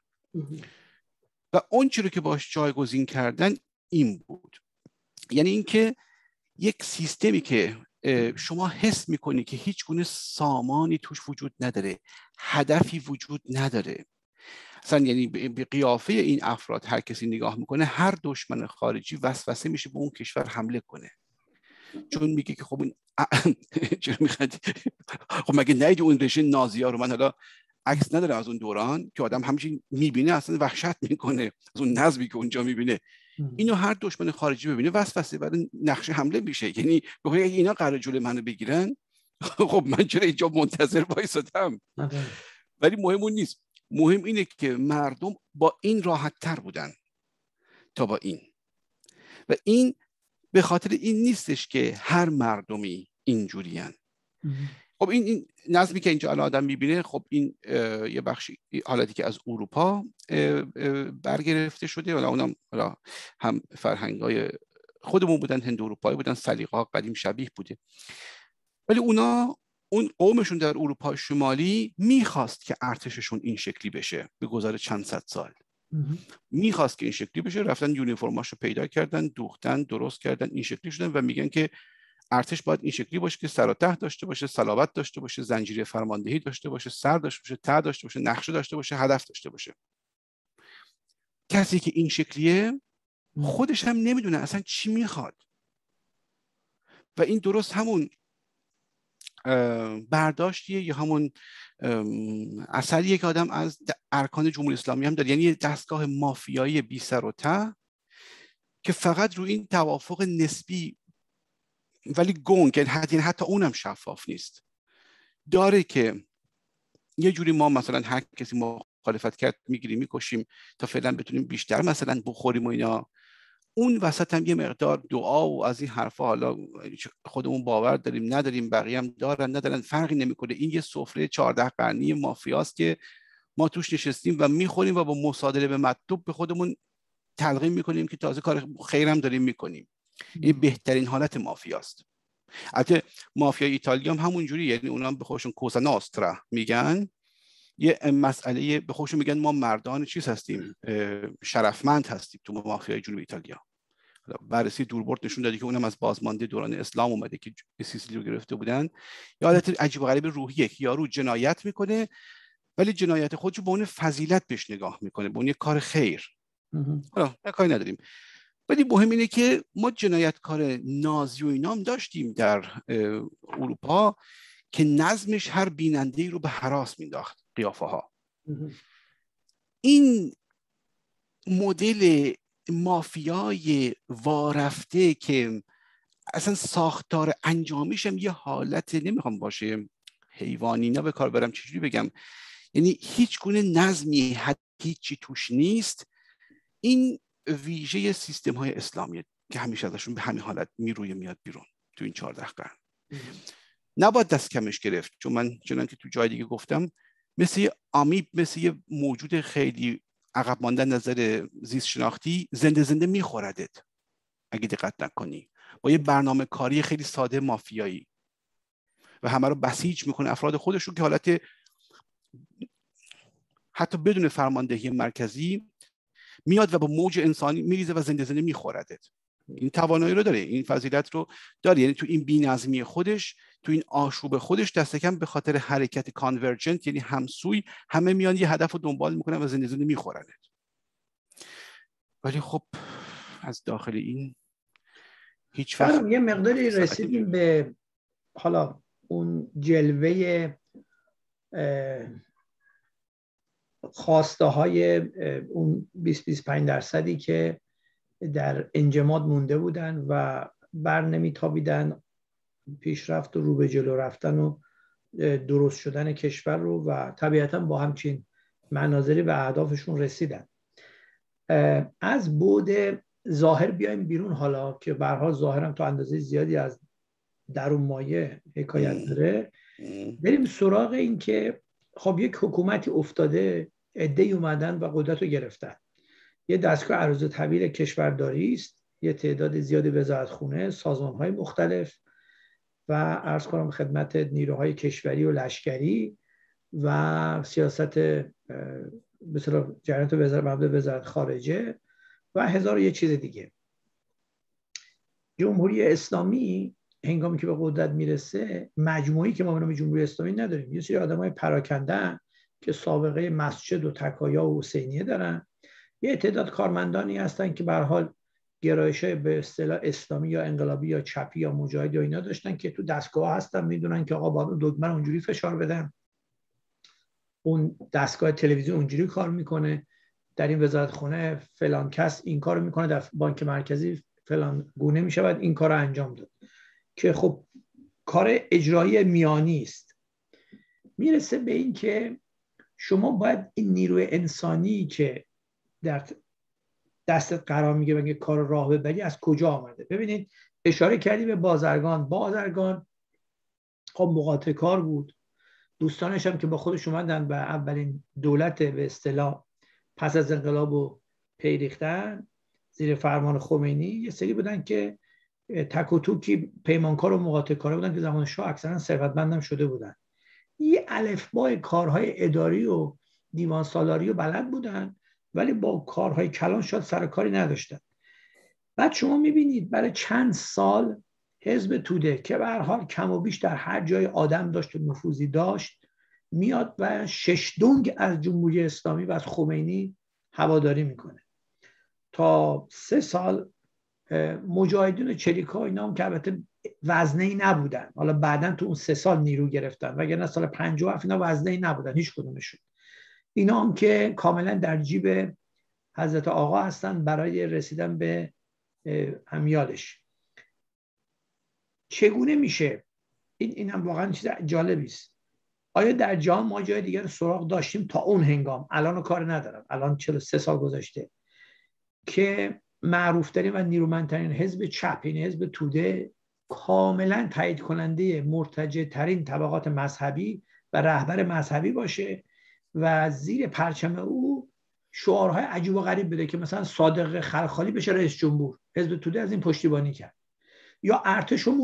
و اون چیزی رو که باش جایگزین کردن این بود، یعنی اینکه یک سیستمی که شما حس میکنی که هیچ گونه سامانی توش وجود نداره، هدفی وجود نداره اصلا، یعنی به قیافه این افراد هر کسی نگاه میکنه هر دشمن خارجی وسوسه میشه به اون کشور حمله کنه، چون میگه که خب این چرا میخواد، خب مگه ندیدی اون رژیم نازی‌ها رو؟ من حالا عکس ندارم از اون دوران که آدم همچین میبینه اصلا وحشت میکنه از اون نظمی که اونجا میبینه. اینو هر دشمن خارجی ببینه وسوسه برای نقشه حمله میشه، یعنی بگه اینا قرار جلوی منو بگیرن خب من چرا اینجا منتظر وایسادم؟ ولی مهم اون نیست. مهم اینه که مردم با این راحت تر بودن تا با این، و این به خاطر این نیستش که هر مردمی اینجورین. خب این نظمی که اینجا الان آدم میبینه، خب این یه بخشی حالتی که از اروپا برگرفته شده، ولی اونم هم فرهنگ‌های خودمون بودن، هند اروپایی بودن، سلیقه‌ها قدیم شبیه بوده، ولی اونا اون قومشون در اروپا شمالی میخواست که ارتششون این شکلی بشه. به گذر چند صد سال میخواست که این شکلی بشه، رفتن یونیفرماشو پیدا کردن، دوختن، درست کردن، این شکلی شدن و میگن که ارتش باید این شکلی باشه که سر و ته داشته باشه، صلابت داشته باشه، زنجیره فرماندهی داشته باشه، سر داشته باشه، ته داشته باشه، نقشه داشته باشه، هدف داشته باشه. کسی که این شکلیه خودش هم نمیدونه اصلا چی میخواد، و این درست همون برداشتیه یا همون اثریه که آدم از ارکان جمهوری اسلامی هم داره، یعنی دستگاه مافیایی بی سر و ته که فقط روی این توافق نسبی ولی گنگ، یعنی حتی اونم شفاف نیست، داره که یه جوری ما مثلا هر کسی مخالفت کرد میگیریم میکشیم تا فعلا بتونیم بیشتر مثلا بخوریم و اینا. اون وسط هم یه مقدار دعا و از این حرفا، حالا خودمون باور داریم نداریم، بقیه هم دارن ندارن، فرقی نمیکنه. این یه سفره 14 قرنی مافیاست که ما توش نشستیم و میخوریم و با مصادره به مطلوب به خودمون تلقین میکنیم که تازه کار خیرم داریم میکنیم. این بهترین حالت مافیاست. البته مافیای ایتالیا هم همون جوری، یعنی اونا به خودشون کوزا ناسترا میگن، یه مسئله به خودشون میگن ما مردان چیز هستیم، شرفمند هستیم. تو مافیای جنوب ایتالیا بررسی دوربرد نشون داده که اونم از بازمانده دوران اسلام اومده که سیسیلی رو گرفته بودن. یه حالت عجیب و غریب روحیه که یارو جنایت میکنه ولی جنایت خودش رو به اون فضیلت بهش نگاه میکنه، به اون یه کار خیر. حالا کاری نداریم، ولی مهم اینه که ما جنایتکار نازی و اینام داشتیم در اروپا که نظمش هر بیننده‌ای رو به هراس مینداخت، قیافه ها. این مدل مافیای وارفته که اصلا ساختار انجامیش هم یه حالت، نمیخوام باشه حیوانی نه به کار برم، چجوری بگم، یعنی هیچ گونه نظمی هیچی توش نیست. این ویژه سیستم های اسلامیه که همیشه ازشون به همین حالت میروی میاد بیرون تو این 14 قرن. نباید دست کمش گرفت، چون من چنانکه تو جای دیگه گفتم مثل یه آمیب، مثل یه موجود خیلی عقب مانده نظر زیست شناختی زنده میخوردت اگه دقت نکنی، با یه برنامه کاری خیلی ساده مافیایی، و همه رو بسیج میکنه افراد خودش رو که حالت حتی بدون فرماندهی مرکزی میاد و با موج انسانی میریزه و زنده میخوردت. این توانایی رو داره، این فضیلت رو داره، یعنی تو این بی‌نظمی خودش، تو این آشوب خودش، دست کم به خاطر حرکت کانورجنت یعنی همسوی، همه میان یه هدف رو دنبال میکنن و زنده میخورنت. ولی خب از داخل این هیچ وقت یه مقداری رسیدیم به حالا اون جلوه خواسته های اون 20-25% که در انجماد مونده بودن و بر نمیتابیدن پیشرفت و رو به جلو رفتن و درست شدن کشور رو، و طبیعتا با همچین مناظری به اهدافشون رسیدن. از بعد ظاهر بیایم بیرون، حالا که به هر حال ظاهرم تو اندازه زیادی از درون مایه حکایت داره. بریم سراغ این که خب یک حکومتی افتاده، عده‌ای اومدن و قدرت رو گرفتن. یه دستگاه عرض و تحویل کشورداری است، یه تعداد زیادی وزارتخونه، سازمان‌های مختلف و عرض کنم خدمت نیروهای کشوری و لشکری و سیاست مثلا جریانات وزارت خارجه و هزار و یه چیز دیگه. جمهوری اسلامی هنگامی که به قدرت میرسه، مجموعی که ما به نام جمهوری اسلامی نداریم، یه سری آدمای پراکنده که سابقه مسجد و تکایا و حسینیه دارن، یه تعداد کارمندانی هستن که به هر حال گرایش‌های به اصطلاح اسلامی یا انقلابی یا چپی یا مجاهد یا اینا داشتن که تو دستگاه هستن، میدونن که آقا باید دگمه رو اونجوری فشار بدن، اون دستگاه تلویزیون اونجوری کار میکنه، در این وزارتخونه فلان کس این کارو میکنه، در بانک مرکزی فلان گونه میشه باید این کارو انجام داد، که خب کار اجرایی میانی است. میرسه به این که شما باید این نیروی انسانی که در دستت قرار میگه بگه کار راه ببری از کجا آمده. ببینید اشاره کردی به بازرگان خب مقاطع کار بود، دوستانش هم که با خودش اومدن و اولین دولت به اصطلاح پس از انقلاب رو پی ریختن زیر فرمان خمینی، یه سری بودن که تک و توکی پیمانکار و مقاطع کار بودن که زمان شاه اکثرا ثروتمندم شده بودن. یه الفبای کارهای اداری و دیوان سالاری و بلد بودن، ولی با کارهای کلان شاید سر کاری نداشتن. بعد شما میبینید برای چند سال حزب توده که به هر حال کم و بیش در هر جای آدم داشت و نفوذی داشت، میاد و 6 دنگ از جمهوری اسلامی و از خمینی هواداری میکنه. تا 3 سال مجاهدین و چریکا اینا هم که البته وزنه‌ای نبودن، حالا بعدن تو اون 3 سال نیرو گرفتن، وگرنه سال 57 اینا وزنه‌ای نبودن هیچ کدومشون. اینا هم که کاملا در جیب حضرت آقا هستن برای رسیدن به امیالش. چگونه میشه این هم واقعا چیز جالبی است. آیا در جهان ما جای دیگر سراغ داشتیم تا اون هنگام، الان کار ندارم، الان 43 سال گذشته، که معروفترین و نیرومندترین حزب چپ، این حزب توده، کاملا تایید کننده مرتجع ترین طبقات مذهبی و رهبر مذهبی باشه و زیر پرچم او شعارهای عجیب و غریب بده که مثلا صادق خلخالی بشه رئیس جمهور. حزب توده از این پشتیبانی کرد. یا ارتش رو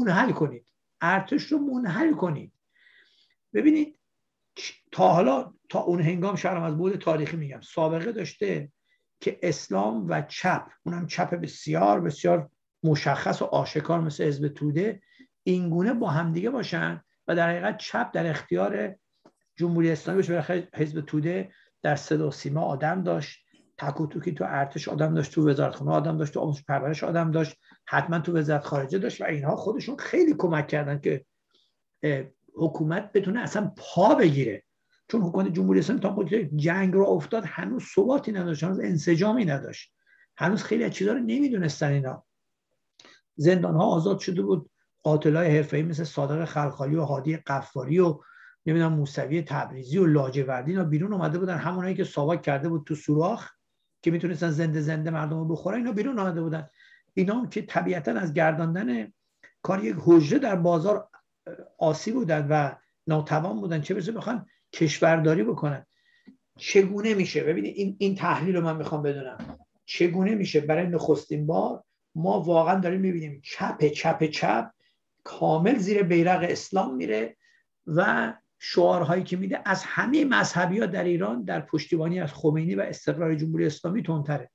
منحل کنید. ببینید تا حالا، تا اون هنگام شرم از بعد تاریخی میگم، سابقه داشته که اسلام و چپ، اونم چپ بسیار بسیار مشخص و آشکار مثل حزب توده، اینگونه با همدیگه باشن و در حقیقت چپ در اختیار جمهوری اسلامی باشه. برای حزب توده در صدا و سیما آدم داشت، تک و توکی تو ارتش آدم داشت، تو وزارتخانه آدم داشت، تو آموزش پرورش آدم داشت، حتما تو وزارت خارجه داشت و اینها خودشون خیلی کمک کردن که حکومت بتونه اصلا پا بگیره. چون حکومت جمهوری اسلامی تا وقتی جنگ رو افتاد هنوز ثباتی نداشت، هنوز انسجامی نداشت، هنوز خیلی از چیزا رو نمیدونستن. اینا زندان ها آزاد شده بود، قاتلای حرفه‌ای مثل صادق خلخالی و هادی قفاری و نمیدونم موسوی تبریزی و لاجوردی اینا بیرون اومده بودن، همونایی که ساواک کرده بود تو سوراخ که میتونستن زنده مردم رو بخورن، اینا بیرون اومده بودن. اینا هم که طبیعتا از گرداندن کار یک حجره در بازار آسی بودن و ناتوان بودن، چه برسه بخوان کشورداری بکنن. چگونه میشه؟ ببینید این تحلیل رو من میخوام بدونم، چگونه میشه برای نخستین بار ما واقعا داریم میبینیم چپ کامل زیر بیرق اسلام میره و شعارهایی که میده از همه مذهبی ها در ایران در پشتیبانی از خمینی و استقرار جمهوری اسلامی تندتره.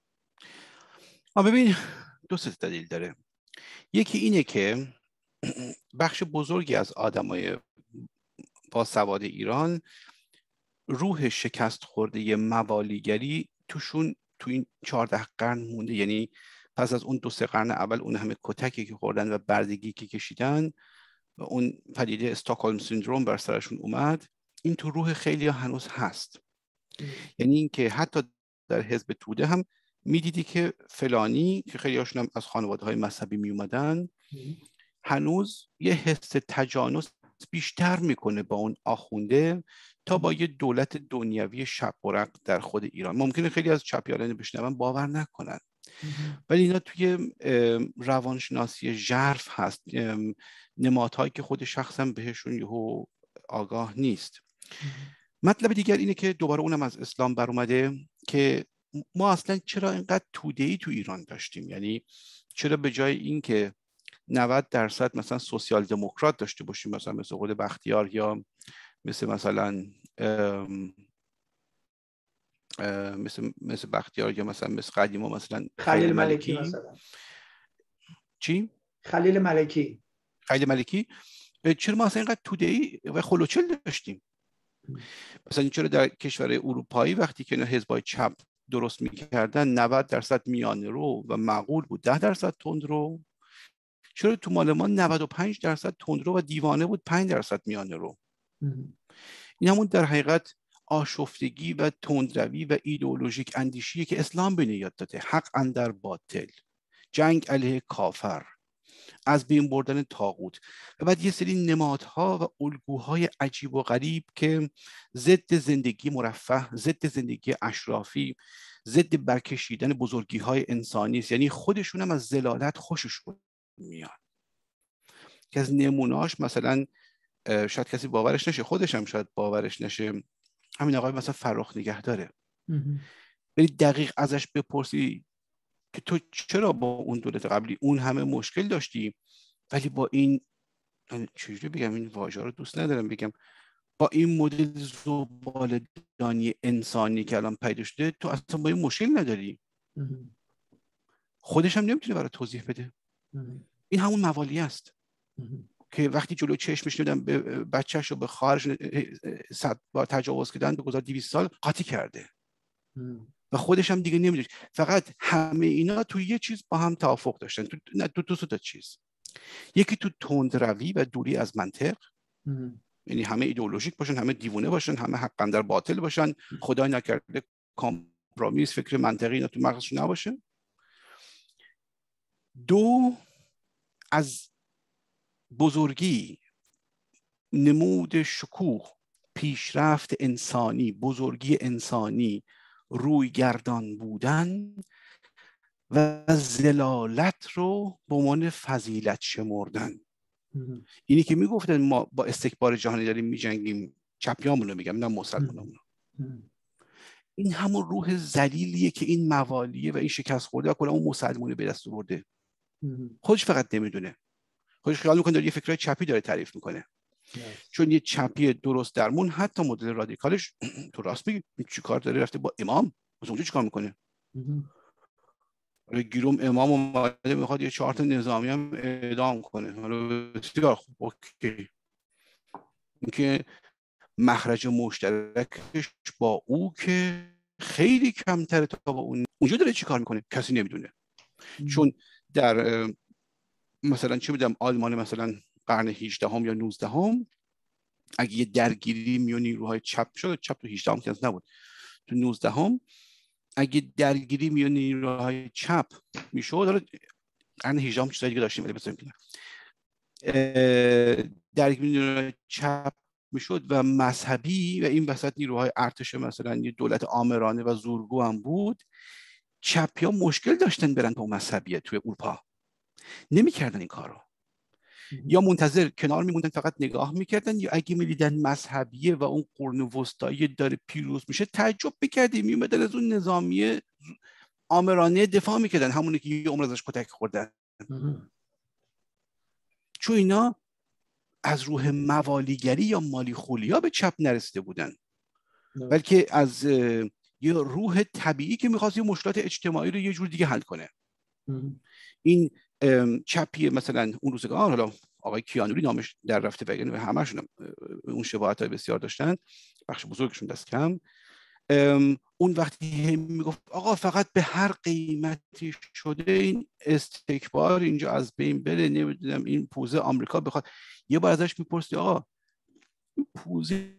ببین 2 دلیل داره. یکی اینه که بخش بزرگی از آدمای با سواد ایران روح شکست خورده موالیگری توشون تو این 14 قرن مونده. یعنی پس از اون 2-3 قرن اول اون همه کتکی که خوردن و بردگی که کشیدن و اون پدیده استکهلم سیندروم بر سرشون اومد، این تو روح خیلی هنوز هست. یعنی این که حتی در حزب توده هم میدیدی که فلانی که خیلی هاشون هم از خانواده های مذهبی می اومدن هنوز یه حس تجانس بیشتر میکنه با اون آخونده تا با یه دولت دنیوی شب و رق در خود ایران. ممکنه خیلی از چپیالان بشنون باور نکنن، ولی اینا توی روانشناسی ژرف هست، نمادهایی که خود شخصم بهشون یهو آگاه نیست. مطلب دیگر اینه که دوباره اونم از اسلام بر اومده که ما اصلا چرا اینقدر توده‌ای تو ایران داشتیم. یعنی چرا به جای این که 90% مثلا سوسیال دموکرات داشته باشیم، مثلا مثل خود بختیار یا مثلا مثل بختیار یا مثلا قدیما مثلا خلیل ملکی مثلا. چی؟ خلیل ملکی. چرا ما اصلا اینقدر توده‌ای و خلوچل داشتیم؟ مثلا چرا در کشور اروپایی وقتی که حزبای چپ درست میکردن 90% میانه رو و معقول بود، 10% تندرو، چرا تو مال ما 95% تندرو و دیوانه بود، 5% میانه رو؟ این همون در حقیقت آشفتگی و تندروی و ایدئولوژیک اندیشیه که اسلام بنیاد داده. حق اندر باطل، جنگ علیه کافر، از بین بردن طاغوت و بعد یه سری نمادها و الگوهای عجیب و غریب که ضد زندگی مرفه، ضد زندگی اشرافی، ضد برکشیدن بزرگی‌های انسانی است. یعنی خودشون هم از ذلالت خوششون میاد. که از نمونه‌اش مثلا شاید کسی باورش نشه، خودش هم شاید باورش نشه، همین آقای مثلا فرخ نگهداره. ولی دقیق ازش بپرسی که تو چرا با اون دولت قبلی اون همه مشکل داشتی ولی با این، چجوری بگم این واژه رو دوست ندارم بگم، با این مدل زباله‌دانی انسانی که الان پیدا شده تو اصلا با این مشکل نداری. خودش هم نمیتونه برای توضیح بده. این همون موالیه است که وقتی جلو چشمش ندن به بچه‌ش رو به خواهرش 100 بار تجاوز کردن، بگذار 200 سال قاطی کرده و خودش هم دیگه نمیدونه. فقط همه اینا تو یه چیز با هم توافق داشتن، تو دو تا چیز. یکی تو تندروی و دوری از منطق، یعنی همه ایدئولوژیک باشن، همه دیوونه باشن، همه حقاً در باطل باشن، خدای نکرده کامپرومیس فکر منطقی اینا تو مغزش نباشه. دو، از بزرگی، نمود شکوه، پیشرفت انسانی، بزرگی انسانی روی گردان بودن و ذلالت رو به عنوان فضیلت شمردن. اینی که میگفتن ما با استکبار جهانی داریم میجنگیم، چپیامون رو میگم نه مسلمانامون. این همون روح ذلیلیه که این موالیه و این شکست خورده و کلا اون مسلمونه به دست آورده. خودش فقط نمیدونه، خودش خیال میکنه داره یه فکرای چپی داره تعریف میکنه. چون یه چپی درست درمون حتی مدل رادیکالش تو راست میگی چی کار داره رفته با امام، از اونجا چی کار میکنه؟ گیروم امام اومده میخواد یه 4 تا نظامی هم اعدام کنه. حالا بسیار خوب، اوکی. اینکه مخرج مشترکش با او که خیلی کمتره تا با اون، اونجا داره چی کار میکنه کسی نمیدونه. چون در مثلا چه میدونم آلمان مثلا قرن 18 هم یا 19 هم اگه یه درگیری میون نیروهای چپ شد، چپ تو 18 هم که نبود، تو 19 هم اگه درگیری میون نیروهای چپ میشد، حالا قرن 18 هم چیزای دیگه داشتیم ولی بذاریم کنار، درگیری نیروهای چپ میشد و مذهبی و این وسط نیروهای ارتش مثلا یه دولت آمرانه و زورگو هم بود، چپیا مشکل داشتن برن با مذهبیه توی اروپا، نمیکردن این کارو. یا منتظر کنار میموندن فقط نگاه میکردن، یا اگه میدیدن مذهبیه و اون قرون وسطایی داره پیروز میشه تعجب میکردیم، میومدن از اون نظامیه آمرانه دفاع میکردن، همونی که یه عمر ازش کتک خوردن. چون اینا از روح موالیگری یا مالی خولیا به چپ نرسیده بودن، بلکه از یه روح طبیعی که میخواست یه مشکلات اجتماعی رو یه جور دیگه حل کنه. این چپی مثلا اون روزگار، حالا آقای کیانوری نامش در رفته و همشون اون شباهت‌های بسیار داشتن، بخش بزرگشون دست کم، اون وقتی میگفت آقا فقط به هر قیمتی شده این استکبار اینجا از بین بره، نمیدونم این پوزه آمریکا بخواد، یه بار ازش میپرسی آقا این پوزه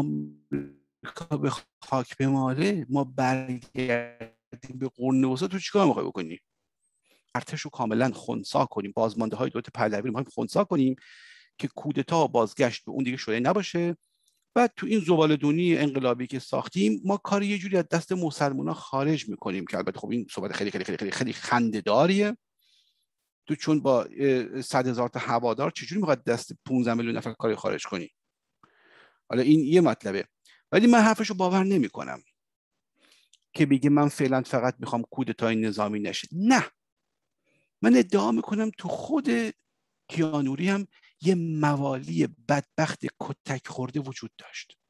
آمریکا به خاک بماله، ما برگردیم به قرون وسطا، تو چیکار میخوای بکنی؟ ارتش رو کاملا خنثی کنیم، بازمانده های دولت پهلوی رو میخوایم خنثی کنیم که کودتا بازگشت به اون دیگه شده نباشه. بعد تو این زباله‌دونی انقلابی که ساختیم ما کار یه جوری از دست مسلمان‌ها خارج میکنیم که البته خب این صحبت خیلی خیلی خیلی خیلی خنده‌داریه. تو چون با 100,000 تا هوادار چجوری میخواد دست 15 میلیون نفر کاری خارج کنی؟ حالا این یه مطلبه، ولی من حرفشو باور نمیکنم که بگه من فعلا فقط میخوام کودتای نظامی نشه. نه، من ادعا میکنم تو خود کیانوری هم یه موالی بدبخت کتک خورده وجود داشت.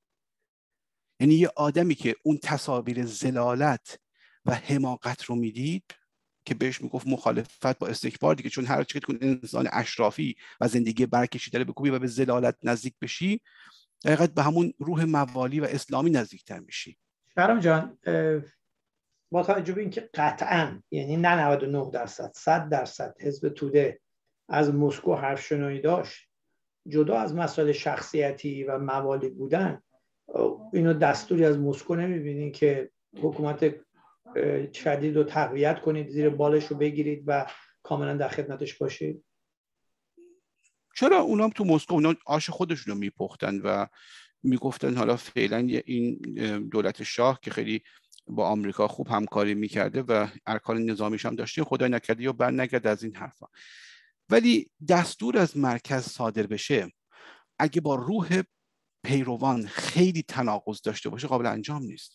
یعنی یه آدمی که اون تصاویر ذلالت و حماقت رو میدید که بهش میگفت مخالفت با استکبار دیگه، چون هر چی که انسان اشرافی و زندگی برکشیده بکوبی و به ذلالت نزدیک بشی، دقیقاً به همون روح موالی و اسلامی نزدیکتر میشی. شهرام جان، با توجه به اینکه قطعاً یعنی نه 99% 100% حزب توده از مسکو حرف شنایی داشت، جدا از مسائل شخصیتی و موالی بودن، اینو دستوری از مسکو نمیبینید که حکومت شدید رو تقویت کنید، زیر بالش رو بگیرید و کاملا در خدمتش باشید؟ چرا اونا هم تو مسکو اونا آش خودشون رو میپختن و میگفتن حالا فعلا این دولت شاه که خیلی با آمریکا خوب همکاری میکرده و ارکان نظامیش هم داشته، خدای نکرده یا بر نگرد از این حرفا. ولی دستور از مرکز صادر بشه اگه با روح پیروان خیلی تناقض داشته باشه قابل انجام نیست.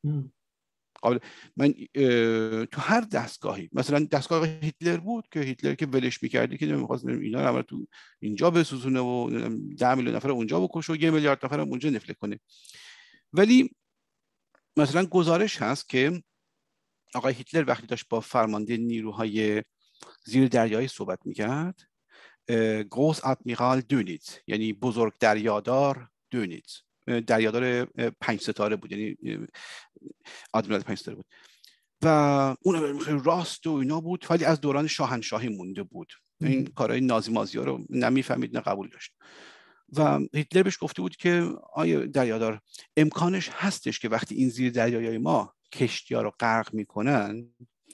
من تو هر دستگاهی، مثلا دستگاه هیتلر بود که هیتلر که ولش میکردی که نمیخواست اینا رو تو اینجا بسوزونه و 10 میلیون نفر اونجا بکشه و 1 میلیارد نفر اونجا نفله کنه. ولی مثلا گزارش هست که آقای هیتلر وقتی داشت با فرمانده نیروهای زیر دریایی صحبت میکرد، گروس ادمیرال دونیتز، یعنی بزرگ دریادار دونیتز، دریادار 5 ستاره بود، یعنی آدمیرال 5 ستاره بود و اون خیلی راست و اینا بود، ولی از دوران شاهنشاهی مونده بود. این کارهای نازی مازی ها رو نمیفهمید نه قبول داشت. و هیتلر بهش گفته بود که آیا دریادار امکانش هستش که وقتی این زیر دریایی ما کشتی‌ها رو غرق میکنن،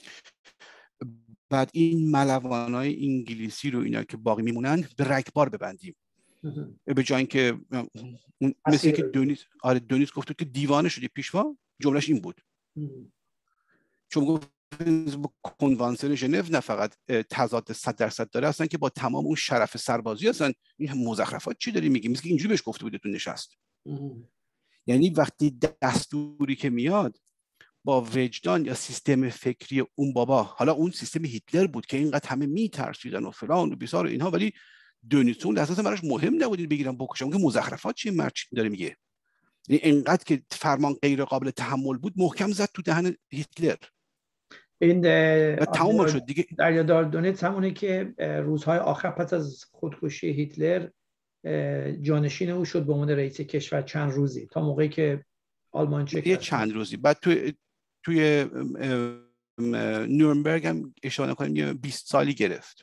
بعد این ملوانای انگلیسی رو اینا که باقی میمونن به رگبار ببندیم، به جای اینکه مثل که دونیز گفت که دیوانه شدی پیشوا، جملهش این بود. چون گفت کنوانسیون ژنو نه فقط تضاد 100% داره، اصلا که با تمام اون شرف سربازی اصلا این مزخرفات چی داری میگی؟ مثل که اینجوری بهش گفته بود تو نشست. یعنی وقتی دستوری که میاد با وجدان یا سیستم فکری اون بابا، حالا اون سیستم هیتلر بود که اینقدر همه میترسیدن و فلان و بیسار و اینها، ولی دونیتون اساسا براش مهم نبود بگیرن بکشن که مزخرفات چی مرد داره میگه. یعنی اینقدر که فرمان غیر قابل تحمل بود محکم زد تو دهن هیتلر. این تمام شد دیگه. دریادار دونیتس همونه که روزهای آخر پس از خودکشی هیتلر جانشین او شد به عنوان رئیس کشور چند روزی، تا موقعی که آلمان چه چند روزی بعد توی نورنبرگ هم اشاره کنیم 20 سالی گرفت.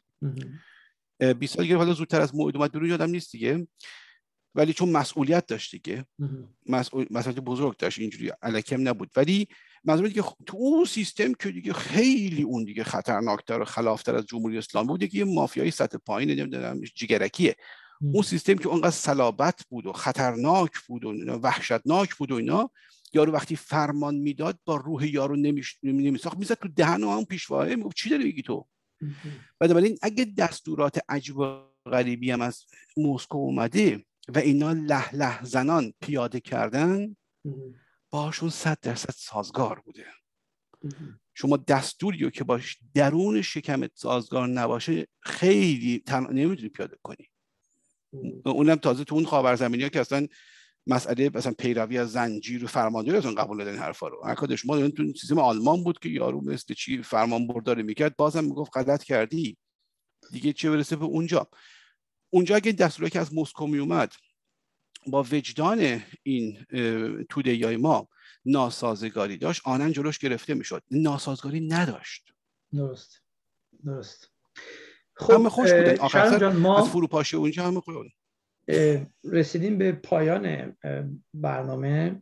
20 سال گرفت. حالا زودتر از موعد اومد بیرون یادم نیست دیگه، ولی چون مسئولیت داشت دیگه، مسئولیت بزرگ داشت، اینجوری الکم نبود. ولی منظورم که تو اون سیستم که دیگه خیلی اون دیگه خطرناکتر و خلافتر از جمهوری اسلامی بود، دیگه یه مافیای سطح پایین نمیدونم جگرکیه. اون سیستم که اونقدر صلابت بود و خطرناک بود و وحشتناک بود و اینا، یارو وقتی فرمان میداد با روح یارو نمیساخت، میزد تو دهن اون پیشواه، میگفت چی داری میگی تو؟ بنابراین اگه دستورات عجیب و غریبی هم از مسکو اومده و اینا له زنان پیاده کردن، باشون 100% سازگار بوده. شما دستوریو که باش درون شکمت سازگار نباشه خیلی نمیتونی پیاده کنی. اونم تازه تو اون خاورزمینی‌ها که اصلا مسئله مثلا پیروی از زنجیر و فرمانداری اصلا قبول ندارن حرفا رو. حرکت شما تو سیستم آلمان بود که یارو مثل چی فرمان برداری میکرد، بازم میگفت غلط کردی دیگه، چه برسه به اونجا اگه دستوری که از مسکو می اومد با وجدان این توده‌ای ما ناسازگاری داشت، آنن جلوش گرفته میشد. ناسازگاری نداشت. درست. همه خوش بودن آخر سر ما از فروپاشی اونجا همه خوش. رسیدیم به پایان برنامه.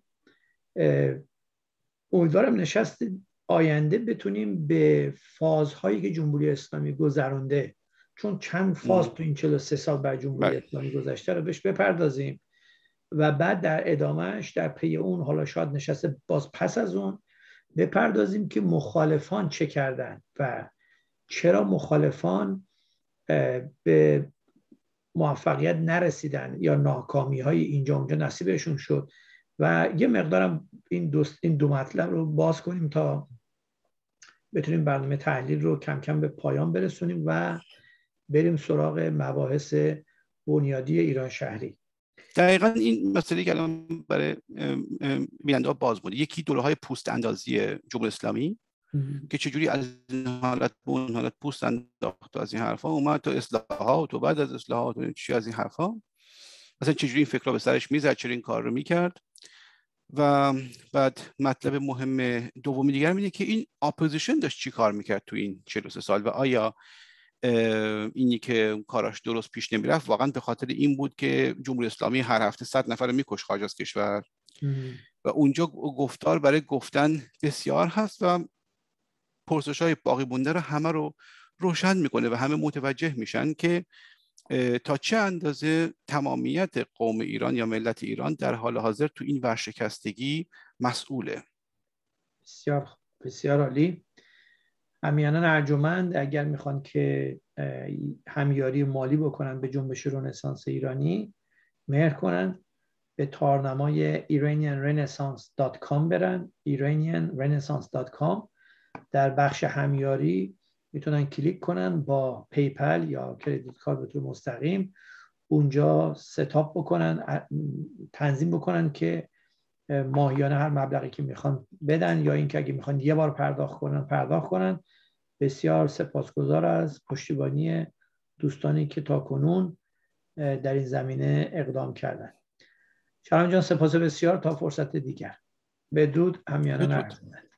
امیدوارم نشست آینده بتونیم به فازهایی که جمهوری اسلامی گذرونده، چون چند فاز تو این 43 سال بر جمهوری اسلامی گذشته رو بهش بپردازیم و بعد در ادامهش در پی اون، حالا شاید نشست باز پس از اون، بپردازیم که مخالفان چه کردن و چرا مخالفان به موفقیت نرسیدن یا ناکامی های اینجا اونجا نصیبشون شد و یه مقدارم این دو مطلب رو باز کنیم تا بتونیم برنامه تحلیل رو کم کم به پایان برسونیم و بریم سراغ مباحث بنیادی ایران شهری. دقیقاً این مسئله که الان برای بیننده باز بود، یکی دوره‌های پوست اندازی جمهوری اسلامی که چجوری از این حالت به اون حالت پوست انداخت، از این حرفا اومد تا اصلاحات و بعد از اصلاحات و چی از این حرفا، مثلا چجوری این فکرها به سرش میزد، چجوری این کار رو میکرد. و بعد مطلب مهم دومی دیگر اینه که این اپوزیشن داشت چی کار میکرد تو این 43 سال و آیا اینی که کاراش درست پیش نمیرفت واقعا به خاطر این بود که جمهوری اسلامی هر هفته 100 نفر رو میکش خارج از کشور. و اونجا گفتار برای گفتن بسیار هست و پرسش‌های باقی مونده رو همه رو روشن میکنه و همه متوجه میشن که تا چه اندازه تمامیت قوم ایران یا ملت ایران در حال حاضر تو این ورشکستگی مسئوله؟ بسیار بسیار عالی. همیهنان ارجمند اگر میخوان که همیاری مالی بکنن به جنبش رنسانس ایرانی، مهر کنن به تارنمای iranianrenaissance.com برن. iranianrenaissance.com در بخش همیاری میتونن کلیک کنن، با پیپل یا کردیت کارت به طور مستقیم اونجا ستاپ بکنن، تنظیم بکنن که ماهیانه هر مبلغی که میخوان بدن، یا اینکه اگه میخوان یه بار پرداخت کنن. بسیار سپاسگزار از پشتیبانی دوستانی که تاکنون در این زمینه اقدام کردن. شهرام جان سپاس بسیار، تا فرصت دیگر. بدرود همیهنان ارجمند.